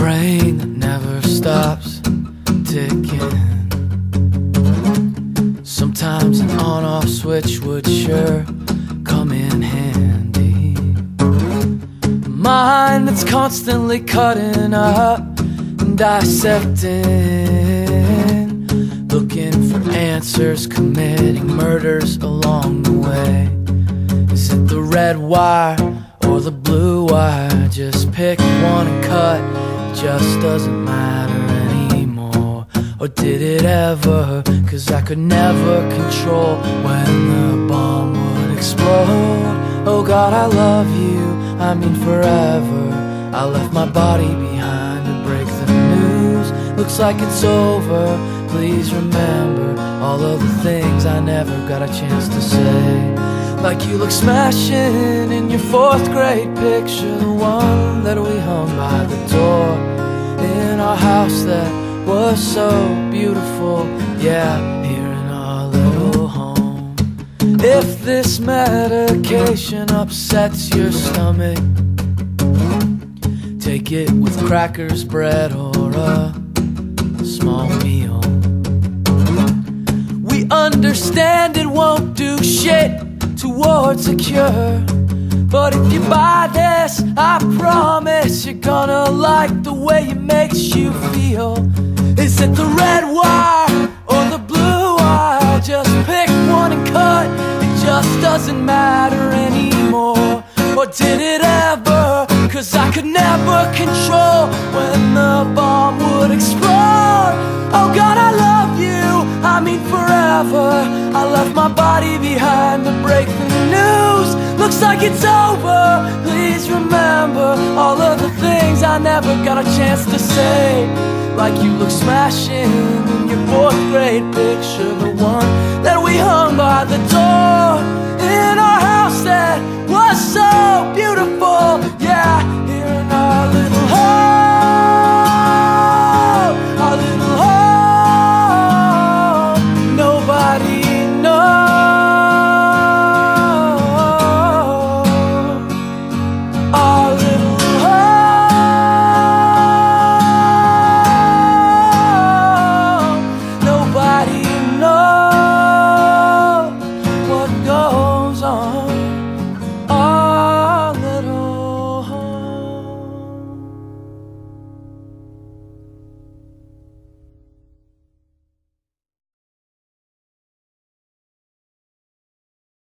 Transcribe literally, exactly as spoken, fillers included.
brain that never stops ticking. Sometimes an on-off switch would sure come in handy. A mind that's constantly cutting up and dissecting, looking for answers, committing murders along the way. Is it the red wire or the blue wire? Just pick one and cut, it just doesn't matter anymore. Or did it ever? Cause I could never control when the bomb would explode. Oh God, I love you, I mean forever. I left my body behind to break the news. Looks like it's over, please remember all of the things I never got a chance to say. Like you look smashing in your fourth grade picture, the one that we hung by the door in our house that was so beautiful, yeah, here in our little home. If this medication upsets your stomach, take it with crackers, bread, or a small meal. We understand it won't do shit towards a cure, but if you buy this, I promise you're gonna like the way it makes you feel. Is it the red wire or the blue wire? Just pick one and cut, it just doesn't matter anymore. Or did it ever? Cause I could never control when the bomb would explode. Oh God, I love you, I mean forever. I left my body behind to break the news. Looks like it's over, please remember all of the things I never got a chance to say. Like you look smashing in your fourth grade picture, the one that we hung by the door in